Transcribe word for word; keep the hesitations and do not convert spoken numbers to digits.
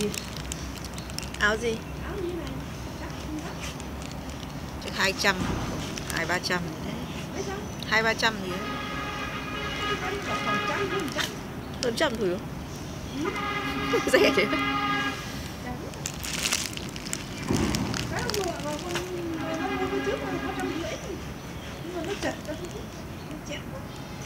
Áo gì? Áo như này. Chắc hai trăm, hai ba trăm. Hai ba trăm gì đấy. Hơn trăm thôi. Rẻ thế. Trước mà có trăm rưỡi nhưng mà nó chật, nó chẹt.